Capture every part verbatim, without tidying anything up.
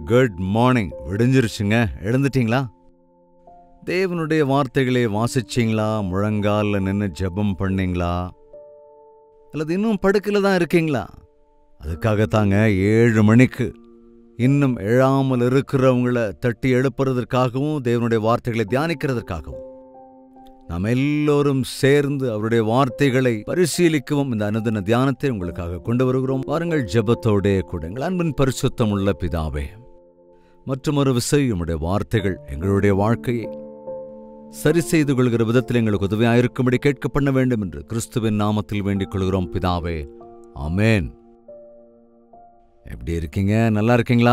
Good morning. விடிஞ்சிருச்சுங்க. எழுந்துட்டீங்களா? தேவனுடைய வார்த்தைகளை வாசிச்சிங்களா? முழங்காலில் நின்று ஜெபம் பண்ணீங்களா? அல்லது இன்னும் படுக்கையில் தான் இருக்கீங்களா? அதுக்காகத்தாங்க ஏழு மணிக்கு இன்னும் எழாமல் இருக்கிறவங்களை தட்டி எழுப்புறதற்காகவும் தேவனுடைய வார்த்தைகளை தியானிக்கிறதற்காகவும் நாம் எல்லோரும் சேர்ந்து அவருடைய வார்த்தைகளை பரிசீலிக்கவும் இந்த அனுதின தியானத்தை உங்களுக்காக கொண்டு வருகிறோம். வாருங்கள் ஜெபத்தோடே கூட. எங்கள் அன்பின் பரிசுத்தம் உள்ள பிதாவே, மற்றும் ஒரு விசை உம்முடைய வார்த்தைகள் எங்களுடைய வாழ்க்கையை சரி செய்து கொள்கிற விதத்தில் எங்களுக்கு உதவியாயிருக்கும்படி கேட்க பண்ண வேண்டும் என்று கிறிஸ்துவின் நாமத்தில் வேண்டிக் கொள்கிறோம் பிதாவே. ஆமேன். எப்படி இருக்கீங்க? நல்லா இருக்கீங்களா?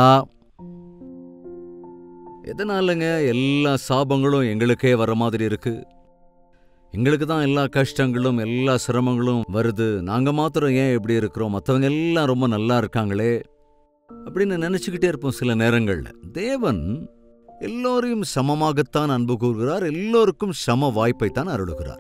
எதனாலங்க எல்லா சாபங்களும் எங்களுக்கே வர மாதிரி இருக்கு? எங்களுக்கு தான் எல்லா கஷ்டங்களும் எல்லா சிரமங்களும் வருது, நாங்க மாத்திரம் ஏன் எப்படி இருக்கிறோம், மற்றவங்க எல்லாம் ரொம்ப நல்லா இருக்காங்களே அப்படின்னு நினைச்சுக்கிட்டே இருப்போம் சில நேரங்கள்ல. தேவன் எல்லோரையும் சமமாகத்தான் அன்பு கூறுகிறார், எல்லோருக்கும் சம வாய்ப்பைத்தான் அருளுகிறார்.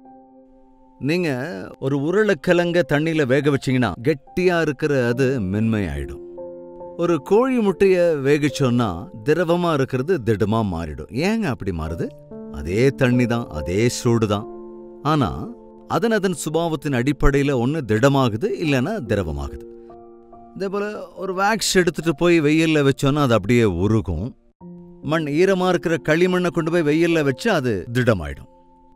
நீங்க ஒரு உருளைக்கிழங்க தண்ணியில வேக வச்சீங்கன்னா கெட்டியா இருக்கிற அது மென்மையாயிடும். ஒரு கோழி முட்டைய வேகிச்சோன்னா திரவமா இருக்கிறது திடமா மாறிடும். ஏங்க அப்படி மாறுது? அதே தண்ணி தான், அதே சூடு தான். ஆனா அதன் அதன் சுபாவத்தின் அடிப்படையில ஒன்று திடமாகுது, இல்லைன்னா திரவமாகுது. இதே போல ஒரு வேக்ஸ் எடுத்துட்டு போய் வெயில்ல வச்சோன்னா அது அப்படியே உருகும். மண் ஈரமா இருக்கிற களிமண்ணை கொண்டு போய் வெயில்ல வச்சு அது திடமாயிடும்.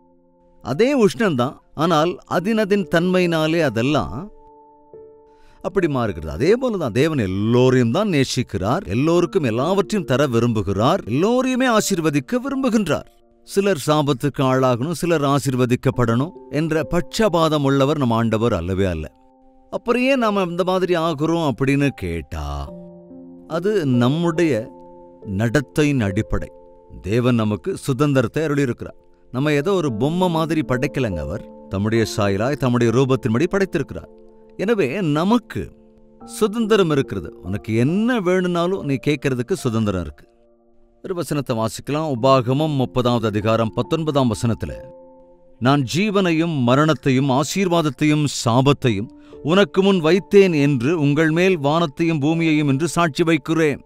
அதே உஷ்ணம்தான், ஆனால் அதினதின் தன்மையினாலே அதெல்லாம் அப்படி மாறுகிறது. அதே போலதான் தேவன் எல்லோரையும் தான் நேசிக்கிறார், எல்லோருக்கும் எல்லாவற்றையும் தர விரும்புகிறார், எல்லோரையுமே ஆசீர்வதிக்க விரும்புகின்றார். சிலர் சாபத்துக்கு ஆளாகணும், சிலர் ஆசீர்வதிக்கப்படணும் என்ற பட்சபாதம் உள்ளவர் நம் ஆண்டவர் அல்லவே அல்ல. அப்புறம் ஏன் நாம இந்த மாதிரி ஆகிறோம் அப்படின்னு கேட்டா, அது நம்முடைய நடத்தையின் அடிப்படை. தேவன் நமக்கு சுதந்திரத்தை அருளியிருக்கிறார். நம்ம ஏதோ ஒரு பொம்மை மாதிரி படைக்கலங்க. அவர் தம்முடைய சாயலாய் தம்முடைய ரூபத்தின்படி படைத்திருக்கிறார். எனவே நமக்கு சுதந்திரம் இருக்கிறது. உனக்கு என்ன வேணும்னாலும் நீ கேட்கறதுக்கு சுதந்திரம் இருக்கு. ஒரு வசனத்தை வாசிக்கலாம். உபாகமம் முப்பதாவது அதிகாரம் பத்தொன்பதாம் வசனத்துல, நான் ஜீவனையும் மரணத்தையும் ஆசீர்வாதத்தையும் சாபத்தையும் உனக்கு முன் வைத்தேன் என்று உங்கள் மேல் வானத்தையும் பூமியையும் என்று சாட்சி வைக்கிறேன்.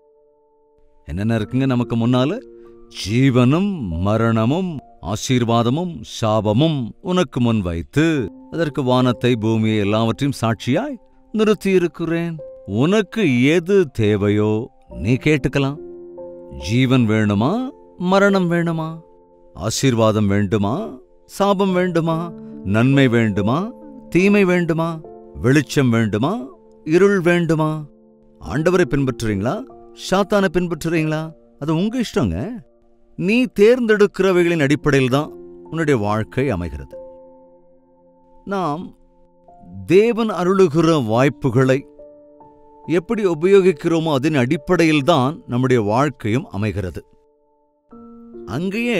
என்னென்ன இருக்குங்க நமக்கு முன்னால? ஜீவனும் மரணமும் ஆசீர்வாதமும் சாபமும் உனக்கு முன் வைத்து அதற்கு வானத்தை பூமியை எல்லாவற்றையும் சாட்சியாய் நிறுத்தியிருக்கிறேன். உனக்கு எது தேவையோ நீ கேட்டுக்கலாம். ஜீவன் வேணுமா? மரணம் வேணுமா? ஆசீர்வாதம் வேண்டுமா? சாபம் வேண்டுமா? நன்மை வேண்டுமா? தீமை வேண்டுமா? வெளிச்சம் வேண்டுமா? இருள் வேண்டுமா? ஆண்டவரை பின்பற்றுறீங்களா? சாத்தானை பின்பற்றுறீங்களா? அது உங்க இஷ்டங்க. நீ தேர்ந்தெடுக்கிறவைகளின் அடிப்படையில் தான் உன்னுடைய வாழ்க்கை அமைகிறது. நாம் தேவன் அருளுகிற வாய்ப்புகளை எப்படி உபயோகிக்கிறோமோ அதன் அடிப்படையில் தான் நம்முடைய வாழ்க்கையும் அமைகிறது. அங்கேயே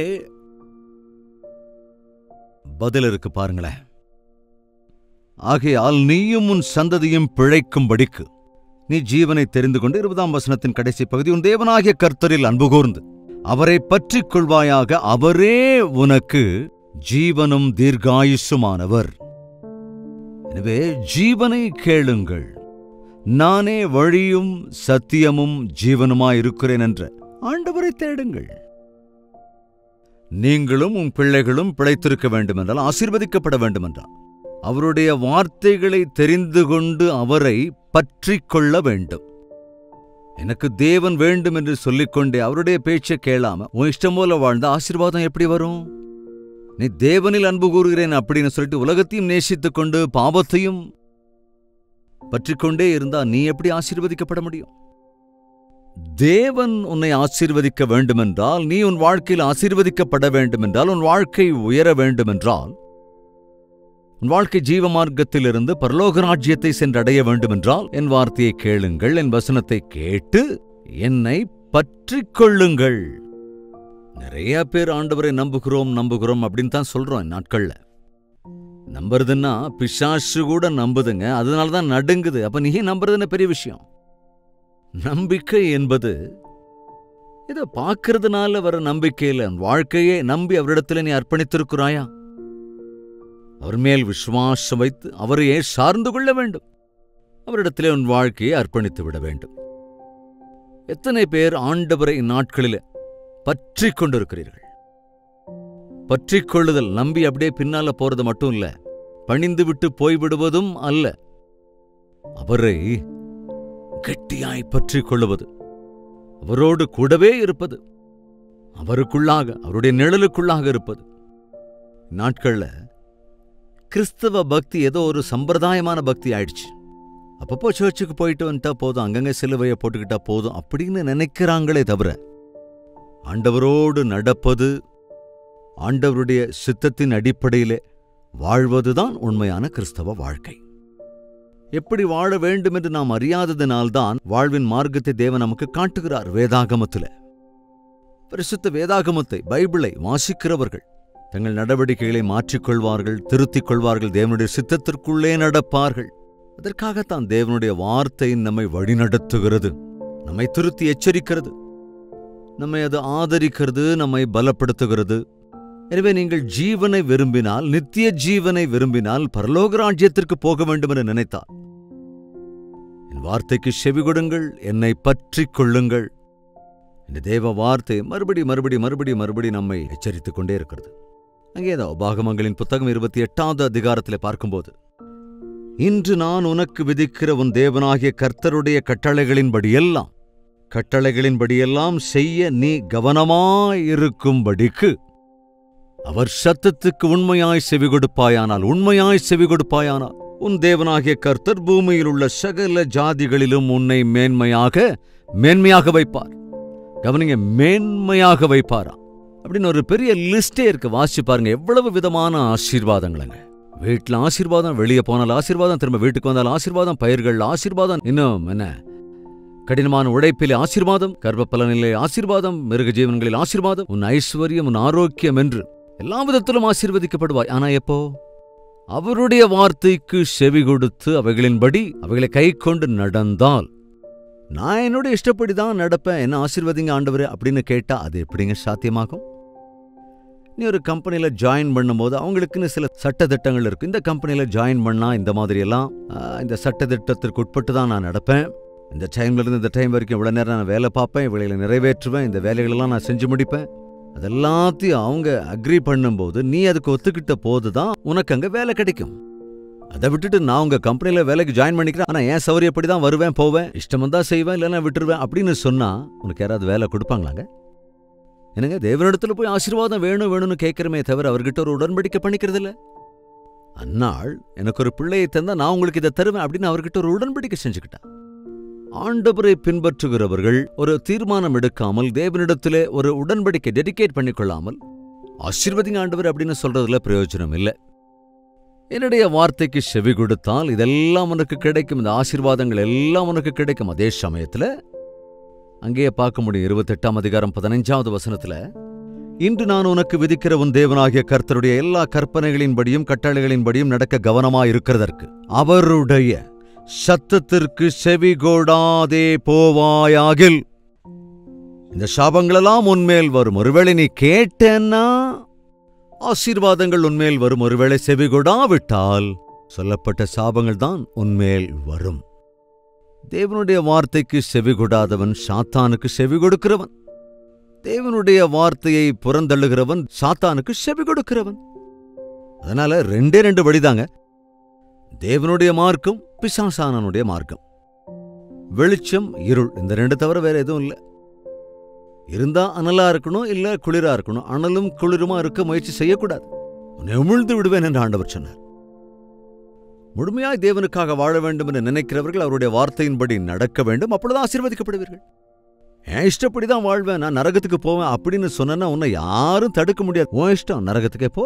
பதில் இருக்கு பாருங்களேன். ஆகையால் நீயும் உன் சந்ததியும் பிழைக்கும்படிக்கு நீ ஜீவனை தெரிந்து கொண்டு, இருபதாம் வசனத்தின் கடைசி பகுதி, உன் தேவனாகிய கர்த்தரில் அன்பு கூர்ந்து அவரை பற்றிக் கொள்வாயாக, அவரே உனக்கு ஜீவனும் தீர்காயுசுமானவர். எனவே ஜீவனை கேளுங்கள், நானே வழியும் சத்தியமும் ஜீவனுமாயிருக்கிறேன் என்ற ஆண்டவரை தேடுங்கள். நீங்களும் உன் பிள்ளைகளும் பிழைத்திருக்க வேண்டுமென்றால், ஆசீர்வதிக்கப்பட வேண்டுமென்றால், அவருடைய வார்த்தைகளை தெரிந்து கொண்டு அவரை பற்றிக் கொள்ள வேண்டும். எனக்கு தேவன் வேண்டும் என்று சொல்லிக்கொண்டே அவருடைய பேச்சை கேளாம உன் இஷ்டம் போல வாழ்ந்த ஆசீர்வாதம் எப்படி வரும்? நீ தேவனில் அன்பு கூறுகிறேன் அப்படின்னு சொல்லிட்டு உலகத்தையும் நேசித்துக் கொண்டு பாவத்தையும் பற்றிக்கொண்டே இருந்தா நீ எப்படி ஆசீர்வதிக்கப்பட முடியும்? தேவன் உன்னை ஆசீர்வதிக்க வேண்டுமென்றால், நீ உன் வாழ்க்கையில் ஆசீர்வதிக்கப்பட வேண்டுமென்றால், உன் வாழ்க்கை உயர வேண்டுமென்றால், உன் வாழ்க்கை ஜீவ மார்க்கத்திலிருந்து பரலோக ராஜ்யத்தை சென்றடைய வேண்டுமென்றால், என் வார்த்தையை கேளுங்கள், என் வசனத்தை கேட்டு என்னை பற்றிக் கொள்ளுங்கள். நிறைய பேர் ஆண்டவரை நம்புகிறோம் நம்புகிறோம் அப்படின்னு தான் சொல்றோம் நாட்கள்ல. நம்புறதுன்னா பிசாசு கூட நம்புதுங்க, அதனாலதான் நடுங்குது. அப்ப நீ நம்புறதுன்னு பெரிய விஷயம். நம்பிக்கை என்பது இதை பார்க்கறதுனால வர நம்பிக்கையில வாழ்க்கையே நம்பி அவரிடத்துல நீ அர்ப்பணித்திருக்கிறாயா? அவர் மேல் விசுவாசம் வைத்து அவரையே சார்ந்து கொள்ள வேண்டும். அவரிடத்திலே உன் வாழ்க்கையை அர்ப்பணித்து விட வேண்டும். எத்தனை பேர் ஆண்டவரை இந்நாட்களில் பற்றி கொண்டிருக்கிறீர்கள்? பற்றிக் கொள்ளுதல் நம்பி அப்படியே பின்னால போறது மட்டும் இல்ல, பணிந்து விட்டு போய்விடுவதும் அல்ல. அவரை கெட்டியாய் பற்றிக் கொள்ளுவது, அவரோடு கூடவே இருப்பது, அவருக்குள்ளாக அவருடைய நிழலுக்குள்ளாக இருப்பது. நாட்கள்ல கிறிஸ்தவ பக்தி ஏதோ ஒரு சம்பிரதாயமான பக்தி ஆயிடுச்சு. அப்பப்போ சர்ச்சுக்கு போயிட்டு வந்துட்டா போதும், அங்கங்க சிலுவையை போட்டுக்கிட்டா போதும் அப்படின்னு நினைக்கிறாங்களே தவிர, ஆண்டவரோடு நடப்பது, ஆண்டவருடைய சித்தத்தின் அடிப்படையிலே வாழ்வதுதான் உண்மையான கிறிஸ்தவ வாழ்க்கை. எப்படி வாழ வேண்டும் என்று நாம் அறியாததினால்தான் வாழ்வின் மார்க்கத்தை தேவன் நமக்கு காட்டுகிறார். வேதாகமத்தில் பரிசுத்த வேதாகமத்தை, பைபிளை வாசிக்கிறவர்கள் தங்கள் நடவடிக்கைகளை மாற்றிக்கொள்வார்கள், திருத்திக் கொள்வார்கள், தேவனுடைய சித்தத்திற்குள்ளே நடப்பார்கள். அதற்காகத்தான் தேவனுடைய வார்த்தை நம்மை வழிநடத்துகிறது, நம்மை திருத்தி எச்சரிக்கிறது, நம்மை அது ஆதரிக்கிறது, நம்மை பலப்படுத்துகிறது. எனவே நீங்கள் ஜீவனை விரும்பினால், நித்திய ஜீவனை விரும்பினால், பரலோக ராஜ்யத்திற்கு போக வேண்டும் என்று நினைத்தால் என் வார்த்தைக்கு செவி கொடுங்கள், என்னை பற்றிக் கொள்ளுங்கள். இந்த தேவ வார்த்தை மறுபடி மறுபடி மறுபடி மறுபடி நம்மை எச்சரித்துக் கொண்டே இருக்கிறது. அங்கேதான் உபாகமங்களின் புத்தகம் இருபத்தி எட்டாவது அதிகாரத்தில் பார்க்கும்போது, இன்று நான் உனக்கு விதிக்கிற உன் தேவனாகிய கர்த்தருடைய கட்டளைகளின்படியெல்லாம் கட்டளைகளின்படியெல்லாம் செய்ய நீ கவனமாயிருக்கும்படிக்கு அவர் சத்தத்துக்கு உண்மையாய் செவி கொடுப்பாயானால் உண்மையாய் செவி கொடுப்பாயானால் உன் தேவனாகிய கர்த்தர் பூமியில் உள்ள சகல ஜாதிகளிலும் உன்னை மேன்மையாக மேன்மையாக வைப்பார். கவனிங்க, மேன்மையாக வைப்பாரா அப்படின்னு ஒரு பெரிய லிஸ்டே இருக்கு. வாசிச்சு பாருங்க, எவ்வளவு விதமான ஆசீர்வாதங்களங்க. வீட்டில் ஆசீர்வாதம், வெளியே போனால் ஆசீர்வாதம், திரும்ப வீட்டுக்கு வந்தால் ஆசீர்வாதம், பயிர்கள் ஆசீர்வாதம், இன்னும் என்ன கடினமான உழைப்பிலே ஆசீர்வாதம், கர்ப்பப்பலனிலே ஆசீர்வாதம், மிருக ஜீவன்களில் ஆசீர்வாதம், உன் ஐஸ்வர்யம், உன் ஆரோக்கியம் என்று எல்லா விதத்திலும் ஆசீர்வதிக்கப்படுவாய். ஆனா எப்போ அவருடைய வார்த்தைக்கு செவி கொடுத்து அவைகளின்படி அவைகளை கை கொண்டு நடந்தால், நான் என்னோட இஷ்டப்படிதான் நடப்பேன், என்ன ஆசீர்வதிங்க ஆண்டவரே அப்படின்னு கேட்டா அது எப்படிங்க சாத்தியமாகும்? நீ ஒரு கம்பெனியில ஜாயின் பண்ணும்போது அவங்களுக்குன்னு சில சட்டத்திட்டங்கள் இருக்கு. இந்த கம்பெனியில ஜாயின் பண்ணா இந்த மாதிரி எல்லாம் இந்த சட்டத்திட்டத்திற்கு உட்பட்டு தான் நான் நடப்பேன். இந்த டைம்ல இருந்து இந்த டைம் வரைக்கும் இவ்வளவு நேரம் நான் வேலை பார்ப்பேன், இவளைகளை நிறைவேற்றுவேன், இந்த வேலைகளெல்லாம் நான் செஞ்சு முடிப்பேன். அதெல்லாத்தையும் அவங்க அக்ரி பண்ணும்போது நீ அதுக்கு ஒத்துக்கிட்ட போதுதான் உனக்கு அங்க வேலை கிடைக்கும். அதை விட்டுட்டு நான் உங்க கம்பெனியில வேலைக்கு ஜாயின் பண்ணிக்கிறேன், ஆனா ஏன் சௌரியப்படி தான் வருவேன் போவேன், இஷ்டம் வந்தா செய்வேன், இல்லைன்னா விட்டுருவேன் அப்படின்னு சொன்னா உனக்கு யாராவது வேலை கொடுப்பாங்களாங்க? என்னங்க, தேவனிடத்துல போய் ஆசீர்வாதம் வேணும் வேணும்னு கேட்கிறமே தவிர அவர்கிட்ட ஒரு உடன்படிக்கை பண்ணிக்கிறது இல்ல. அந்நாள் எனக்கு ஒரு பிள்ளையை தந்தா நான் உங்களுக்கு இதை தருவேன் அப்படின்னு அவர்கிட்ட ஒரு உடன்படிக்கை செஞ்சுக்கிட்டேன். ஆண்டவரை பின்பற்றுகிறவர்கள் ஒரு தீர்மானம் எடுக்காமல், தேவனிடத்திலே ஒரு உடன்படிக்கை டெடிகேட் பண்ணிக்கொள்ளாமல் ஆசீர்வதிங்க ஆண்டவர் அப்படின்னு சொல்றதுல பிரயோஜனம் இல்லை. என்னுடைய வார்த்தைக்கு செவி கொடுத்தால் இதெல்லாம் உனக்கு கிடைக்கும், இந்த ஆசீர்வாதங்கள் எல்லாம் உனக்கு கிடைக்கும். அதே சமயத்துல அங்கேயே பார்க்க முடியும், இருபத்தி எட்டாம் அதிகாரம் பதினைஞ்சாவது வசனத்துல, இன்று நான் உனக்கு விதிக்கிற உன் தேவனாகிய கர்த்தருடைய எல்லா கற்பனைகளின்படியும் கட்டளைகளின்படியும் நடக்க கவனமாயிருக்கிறதற்கு அவருடைய சத்தத்திற்கு செவிகோடாதே போவாயாகில் இந்த சாபங்களெல்லாம் உன்மேல் வரும். ஒருவேளை நீ கேட்டேன்னா ஆசீர்வாதங்கள் உன்மேல் வரும், ஒருவேளை செவிகொடாவிட்டால் சொல்லப்பட்ட சாபங்கள் தான் உன்மேல் வரும். தேவனுடைய வார்த்தைக்கு செவிகொடாதவன் சாத்தானுக்கு செவி கொடுக்கிறவன், தேவனுடைய வார்த்தையை புறந்தள்ளுகிறவன் சாத்தானுக்கு செவி கொடுக்கிறவன். அதனால ரெண்டே ரெண்டு வழிதாங்க, தேவனுடைய மார்க்கம், பிசாசானனுடைய மார்க்கம். வெளிச்சம், இருள், இந்த ரெண்டு தவிர வேற எதுவும் இல்லை. இருந்தா அனலா இருக்கணும், இல்ல குளிரா இருக்கணும். அனலும் குளிருமா இருக்க முயற்சி செய்யக்கூடாது. உன்னை உமிழ்ந்து விடுவேன் என்று ஆண்டவர் சொன்னார். முழுமையாய் தேவனுக்காக வாழ வேண்டும் என்று நினைக்கிறவர்கள் அவருடைய வார்த்தையின்படி நடக்க வேண்டும், அப்பொழுதுதான் ஆசீர்வதிக்கப்படுவீர்கள். என் இஷ்டப்படிதான் வாழ்வேன், நான் நரகத்துக்கு போவேன் அப்படின்னு சொன்னா உன்னை யாரும் தடுக்க முடியாது. உன் இஷ்டம், நரகத்துக்கே போ.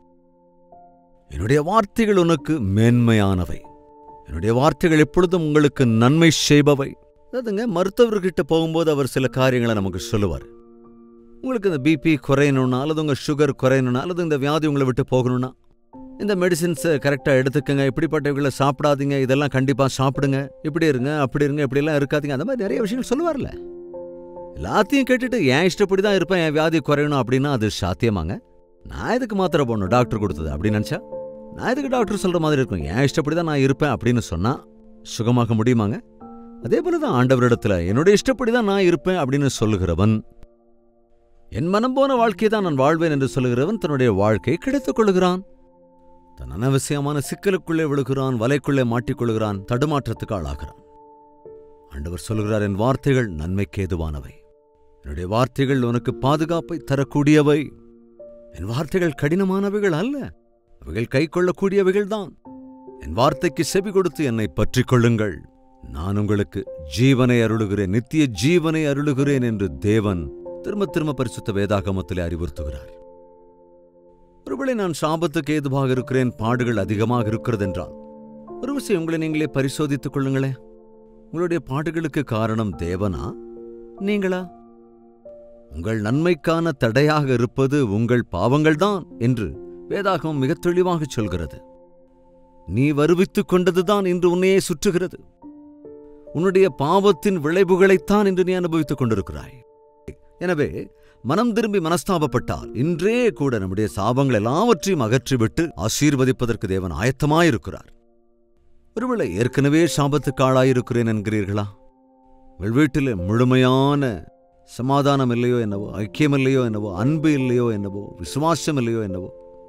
என்னுடைய வார்த்தைகள் உனக்கு மேன்மையானவை, என்னுடைய வார்த்தைகள் எப்பொழுதும் உங்களுக்கு நன்மை செய்பவை. அதாவதுங்க, மருத்துவர்கிட்ட போகும்போது அவர் சில காரியங்களை நமக்கு சொல்லுவார். உங்களுக்கு இந்த பிபி குறையணும்னா, அல்லது உங்க சுகர் குறையணும்னா, அல்லது இந்த வியாதி உங்களை விட்டு போகணும்னா இந்த மெடிசின்ஸை கரெக்டாக எடுத்துக்கங்க, இப்படிப்பட்டவர்களை சாப்பிடாதீங்க, இதெல்லாம் கண்டிப்பாக சாப்பிடுங்க, இப்படி இருங்க அப்படி இருங்க, இப்படியெல்லாம் இருக்காதீங்க, அந்த மாதிரி நிறைய விஷயங்கள் சொல்லுவார்ல. எல்லாத்தையும் கேட்டுட்டு என் இஷ்டப்படி தான் இருப்பேன், என் வியாதி குறையணும் அப்படின்னா அது சாத்தியமாங்க? நான் இதுக்கு மாத்திரை போடணும் டாக்டர் கொடுத்தது அப்படின்னு நினச்சா, நான் இதுக்கு டாக்டர் சொல்கிற மாதிரி இருக்கும், என் இஷ்டப்படி தான் நான் இருப்பேன் அப்படின்னு சொன்னால் சுகமாக முடியுமாங்க? அதே போலதான் ஆண்டவரிடத்துல என்னுடைய இஷ்டப்படிதான் நான் இருப்பேன் அப்படின்னு சொல்லுகிறவன், என் மனம் போன வாழ்க்கையை தான் நான் வாழ்வேன் என்று சொல்லுகிறவன் தன்னுடைய வாழ்க்கையை கிடைத்துக் கொள்ளுகிறான். தன் அனவசியமான சிக்கலுக்குள்ளே விழுகிறான், வலைக்குள்ளே மாட்டிக்கொள்கிறான், தடுமாற்றத்துக்கு ஆளாகிறான். ஆண்டவர் சொல்லுகிறார், என் வார்த்தைகள் நன்மைக்கு ஏதுவானவை, என்னுடைய வார்த்தைகள் உனக்கு பாதுகாப்பை தரக்கூடியவை. என் வார்த்தைகள் கடினமானவைகள் அல்ல, அவைகள் கை கொள்ளக்கூடியவைகள் தான். என் வார்த்தைக்கு செவி கொடுத்து என்னை பற்றிக் கொள்ளுங்கள், நான் உங்களுக்கு ஜீவனை அருளுகிறேன், நித்திய ஜீவனை அருளுகிறேன் என்று தேவன் திரும்ப திரும்ப பரிசுத்த வேதாகமத்திலே அறிவுறுத்துகிறார். ஒருவேளை நான் சாபத்துக்கு ஏதுவாக இருக்கிறேன், பாடுகள் அதிகமாக இருக்கிறது என்றால் ஒரு விஷயம் உங்களை நீங்களே பரிசோதித்துக் கொள்ளுங்களேன். உங்களுடைய பாடுகளுக்கு காரணம் தேவனா நீங்களா? உங்கள் நன்மைக்கான தடையாக இருப்பது உங்கள் பாவங்கள்தான் என்று வேதாகமம் மிக தெளிவாக சொல்கிறது. நீ வருவித்துக் கொண்டதுதான் இன்று உன்னையே சுற்றுகிறது. உன்னுடைய பாவத்தின் விளைவுகளைத்தான் இன்று நீ அனுபவித்துக் கொண்டிருக்கிறாய். எனவே மனம் திரும்பி மனஸ்தாபப்பட்டால் இன்றே கூட நம்முடைய சாபங்கள் எல்லாவற்றையும் அகற்றிவிட்டு ஆசீர்வதிப்பதற்கு தேவன் ஆயத்தமாயிருக்கிறார். ஒருவேளை ஏற்கனவே சாபத்துக்கு ஆளாயிருக்கிறேன் என்கிறீர்களா? உங்கள் வீட்டில் முழுமையான சமாதானம் இல்லையோ என்னவோ, ஐக்கியம் இல்லையோ என்னவோ, அன்பு இல்லையோ என்னவோ, விசுவாசம் இல்லையோ என்னவோ,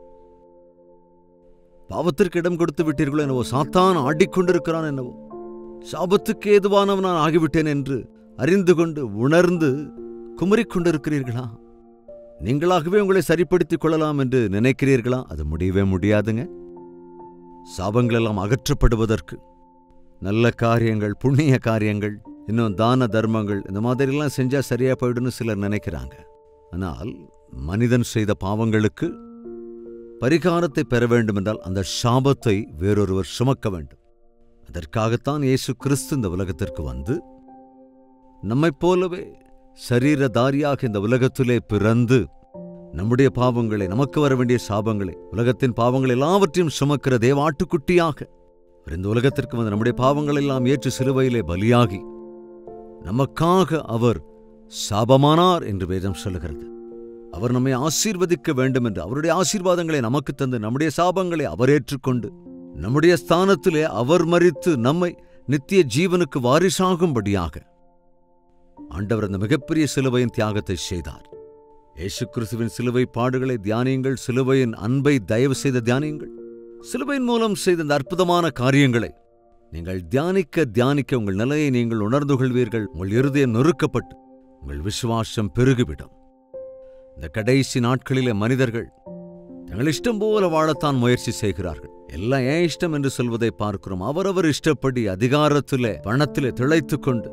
பாவத்திற்கு இடம் கொடுத்து விட்டீர்களோ என்னவோ, சாத்தான் ஆடிக்கொண்டிருக்கிறான் என்னவோ, சாபத்துக்கு ஏதுவானவன் நான் ஆகிவிட்டேன் என்று அறிந்து கொண்டு உணர்ந்து குமரிக்கொண்டிருக்கிறீர்களா? நீங்களாகவே உங்களை சரிப்படுத்திக் கொள்ளலாம் என்று நினைக்கிறீர்களா? அது முடியவே முடியாதுங்க. சாபங்கள் எல்லாம் அகற்றப்படுவதற்கு நல்ல காரியங்கள், புண்ணிய காரியங்கள், இன்னும் தான தர்மங்கள் இந்த மாதிரிலாம் செஞ்சா சரியா போயிடுன்னு சிலர் நினைக்கிறாங்க. ஆனால் மனிதன் செய்த பாவங்களுக்கு பரிகாரத்தை பெற வேண்டும் என்றால் அந்த சாபத்தை வேறொருவர் சுமக்க வேண்டும். அதற்காகத்தான் இயேசு கிறிஸ்து இந்த உலகத்திற்கு வந்து நம்மைப் போலவே சரீரதாரியாக இந்த உலகத்திலே பிறந்து நம்முடைய பாவங்களை, நமக்கு வர வேண்டிய சாபங்களை, உலகத்தின் பாவங்கள் எல்லாவற்றையும் சுமக்கிற தேவாட்டுக்குட்டியாக இந்த உலகத்திற்கு வந்து நம்முடைய பாவங்கள் எல்லாம் ஏற்று சிலுவையிலே பலியாகி நமக்காக அவர் சாபமானார் என்று வேதம் சொல்லுகிறது. அவர் நம்மை ஆசீர்வதிக்க வேண்டும் என்று அவருடைய ஆசீர்வாதங்களை நமக்கு தந்து நம்முடைய சாபங்களை அவர் ஏற்றுக்கொண்டு நம்முடைய ஸ்தானத்திலே அவர் மரித்து நம்மை நித்திய ஜீவனுக்கு வாரிசாகும்படியாக ஆண்டவர் அந்த மிகப்பெரிய சிலுவையின் தியாகத்தை செய்தார். இயேசு கிறிஸ்துவின் சிலுவை பாடுகளை தியானியுங்கள், சிலுவையின் அன்பை தயவு செய்த தியானியுங்கள். சிலுவையின் மூலம் செய்த இந்த அற்புதமான காரியங்களை நீங்கள் தியானிக்க தியானிக்க உங்கள் நிலையை நீங்கள் உணர்ந்து கொள்வீர்கள். உங்கள் இருதயம் நொறுக்கப்பட்டு உங்கள் விசுவாசம் பெருகிவிடும். இந்த கடைசி நாட்களிலே மனிதர்கள் தங்கள் இஷ்டம் போல வாழத்தான் முயற்சி செய்கிறார்கள். எல்லாம் ஏன் இஷ்டம் என்று சொல்வதை பார்க்கிறோம். அவரவர் இஷ்டப்படி அதிகாரத்திலே, பணத்திலே திளைத்துக் கொண்டு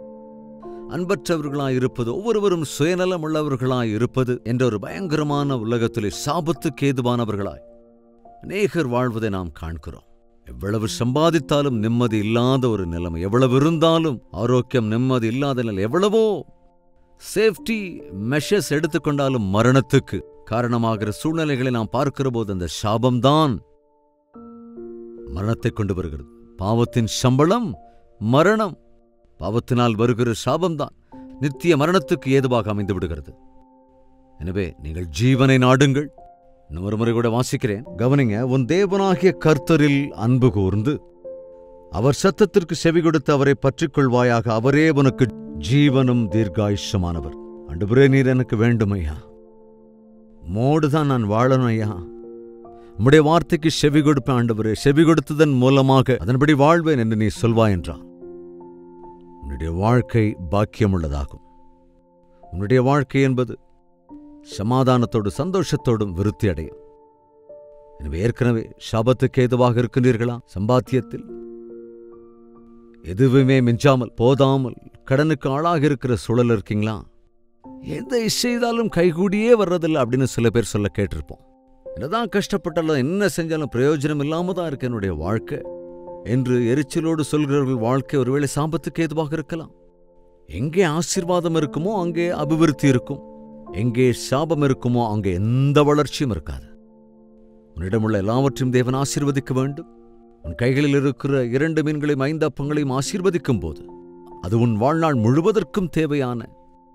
அன்பற்றவர்களாய் இருப்பது, ஒவ்வொருவரும் சுயநலம் உள்ளவர்களாய் இருப்பது என்ற ஒரு பயங்கரமான உலகத்திலே சாபத்துக்கு ஏதுவானவர்களாய் அநேகர் வாழ்வதை நாம் காண்கிறோம். எவ்வளவு சம்பாதித்தாலும் நிம்மதி இல்லாத ஒரு நிலைமை, எவ்வளவு இருந்தாலும் ஆரோக்கியம், நிம்மதி இல்லாத நிலை, எவ்வளவோ சேஃப்டி மெஷர்ஸ் எடுத்துக்கொண்டாலும் மரணத்துக்கு காரணமாகிற சூழ்நிலைகளை நாம் பார்க்கிற போது அந்த சாபம்தான் மரணத்தை கொண்டு வருகிறது. பாவத்தின் சம்பளம் மரணம். பாவத்தினால் வருகிற சாபம்தான் நித்திய மரணத்துக்கு ஏதுவாக அமைந்து விடுகிறது. எனவே நீங்கள் ஜீவனை நாடுங்கள். இன்னொரு முறை கூட வாசிக்கிறேன், கவனிங்க. உன் தேவனாகிய கர்த்தரில் அன்பு கூர்ந்து அவர் சத்தத்திற்கு செவி கொடுத்து அவரை பற்றிக் கொள்வாயாக. அவரே உனக்கு ஜீவனும் தீர்காயுஷமானவர். ஆண்டவரே, நீர் எனக்கு வேண்டுமையா, மோடுதான் நான் வாழணும் ஐயா. உம்முடைய வார்த்தைக்கு செவி கொடுப்பேன் ஆண்டவரே. செவி கொடுத்ததன் மூலமாக அதன்படி வாழ்வேன் என்று நீ சொல்வாய் என்றான். உன்னுடைய வாழ்க்கை பாக்கியமுள்ளதாகும். உன்னுடைய வாழ்க்கை என்பது சமாதானத்தோடு சந்தோஷத்தோடும் விருத்தி அடையும். எனவே ஏற்கனவே சாபத்துக்கு ஏதுவாக இருக்கின்றீர்களா? சம்பாத்தியத்தில் எதுவுமே மிஞ்சாமல் போதாமல் கடனுக்கு ஆளாக இருக்கிற சூழல் இருக்கீங்களா? எதை செய்தாலும் கைகூடியே வர்றதில்லை அப்படின்னு சில பேர் சொல்ல கேட்டிருப்போம். என்னதான் கஷ்டப்பட்டாலும் என்ன செஞ்சாலும் பிரயோஜனம் இல்லாம தான் இருக்கு என்னுடைய வாழ்க்கை என்று எரிச்சலோடு சொல்கிறவர்கள் வாழ்க்கை ஒருவேளை சாபத்துக்கு ஏதுவாக இருக்கலாம். எங்கே ஆசீர்வாதம் இருக்குமோ அங்கே அபிவிருத்தி இருக்கும், எங்கே சாபம் இருக்குமோ அங்கே எந்த வளர்ச்சியும் இருக்காது. உன்னிடமுள்ள எல்லாவற்றையும் தேவன் ஆசீர்வதிக்க வேண்டும். உன் கைகளில் இருக்கிற இரண்டு மீன்களையும் ஐந்து அப்பங்களையும் ஆசீர்வதிக்கும் போது அது உன் வாழ்நாள் முழுவதற்கும் தேவையான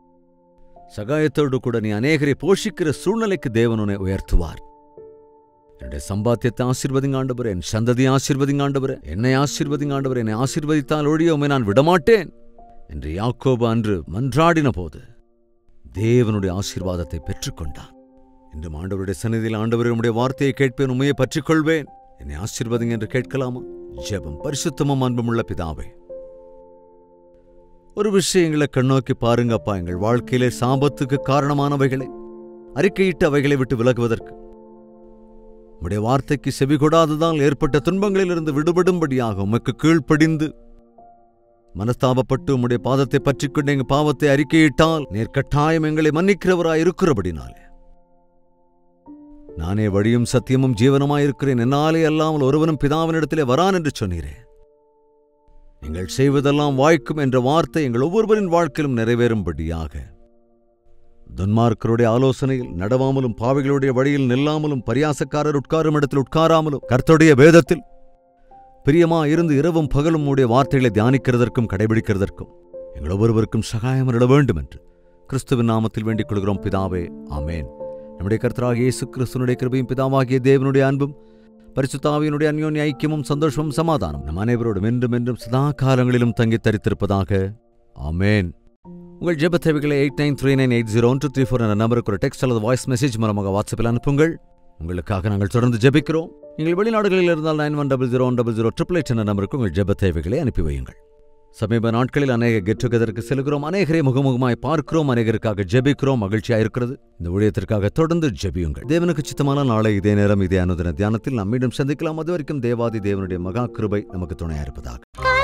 சகாயத்தோடு கூட நீ அநேகரை போஷிக்கிற சூழ்நிலைக்கு தேவன் உன்னை உயர்த்துவார். என்னுடைய சம்பாத்தியத்தை ஆசீர்வதிங்க ஆண்டவரே, என் சந்ததியை ஆசீர்வதிங்க ஆண்டவரே, என்னை ஆசீர்வதிங்க ஆண்டவரே, என்னை ஆசீர்வதித்தால் ஒழிய உம்மை நான் விடமாட்டேன் என்று யாக்கோபு அன்று மன்றாடின போது தேவனுடைய ஆசீர்வாதத்தை பெற்றுக்கொண்டான். இன்றும் ஆண்டவருடைய சந்நிதியில் ஆண்டவரே உம்முடைய வார்த்தையை கேட்பேன், உம்மையை பற்றிக்கொள்வேன், என்னை ஆசீர்வதிங்க என்று கேட்கலாமா? ஜெபம். பரிசுத்தமும் அன்புமுள்ள பிதாவே, ஒரு விஷயம் எங்களை கண்ணோக்கி பாருங்கப்பா. எங்கள் வாழ்க்கையிலே சாபத்துக்கு காரணமானவைகளை அறிக்கையிட்டு அவைகளை விட்டு விலகுவதற்கு, உம்முடைய வார்த்தைக்கு செவி கொடாததால் ஏற்பட்ட துன்பங்களிலிருந்து விடுபடும்படியாக உமக்கு கீழ்ப்படிந்து மனஸ்தாபப்பட்டு உம்முடைய பாதத்தை பற்றிக்கொண்டு எங்கள் பாவத்தை அறிக்கையிட்டால் நீர் கட்டாயம் எங்களை மன்னிக்கிறவராய் இருக்கிறபடினாலே, நானே வழியும் சத்தியமும் ஜீவனமாயிருக்கிறேன், என்னாலே அல்லாமல் ஒருவனும் பிதாவினிடத்திலே வரான் என்று சொன்னீரே. நீங்கள் செய்வதெல்லாம் வாய்க்கும் என்ற வார்த்தை எங்கள் ஒவ்வொருவரின் வாழ்க்கையிலும் நிறைவேறும்படியாக, துன்மார்க்கருடைய ஆலோசனையில் நடவாமலும், பாவிகளுடைய வழியில் நில்லாமலும், பரியாசக்காரர் உட்காரும் இடத்தில் உட்காராமலும், கர்த்தருடைய வேதத்தில் பிரியமா இருந்து இரவும் பகலும் உடைய வார்த்தைகளை தியானிக்கிறதற்கும் கடைபிடிக்கிறதற்கும் எங்கள் ஒவ்வொருவருக்கும் சகாயம் அருள வேண்டும் என்று கிறிஸ்துவின் நாமத்தில் வேண்டிக் கொள்கிறோம் பிதாவே, ஆமேன். நம்முடைய கர்த்தராகிய இயேசு கிறிஸ்துவினுடைய கிருபையும் பிதாவாகிய தேவனுடைய அன்பும் பரிசுத்த ஆவியினுடைய அந்யோன்ய ஐக்கியமும் சந்தோஷமும் சமாதானம் நம் அனைவரோடும் என்றும் என்றும் சதா காலங்களிலும் தங்கி தரித்திருப்பதாக, ஆமேன். உங்கள் ஜெப தேவைகளை eight nine three nine eight zero one two three four என்ற நம்பருக்கு ஒரு டெக்ஸ்ட் அல்லது வாய்ஸ் மெசேஜ் மூலமாக வாட்ஸ்அப்பில் அனுப்புங்கள். உங்களுக்காக நாங்கள் தொடர்ந்து ஜெபிக்கிறோம். நீங்கள் வெளிநாடுகளில் இருந்தால் nine one double zero one double zero triple eight என்ற நம்பருக்கு உங்கள் ஜெப தேவைகளை அனுப்பி வையுங்கள். சமீப நாட்களில் அநேக கெட் டுகெதருக்கு செல்கிறோம், அநேகரை முகமுகமாய் பார்க்கிறோம், அநேகருக்காக ஜெபிக்கிறோம். மகிழ்ச்சியாக இருக்கிறது. இந்த ஊழியத்திற்காக தொடர்ந்து ஜெபியுங்கள். தேவனுக்கு சித்தமான நாளை இதே நேரம் இதே அனுதின தியானத்தில் நாம் மீண்டும் சந்திக்கலாம். அது வரைக்கும் தேவாதி தேவனுடைய மகா கிருபை நமக்கு துணையா இருப்பதாக.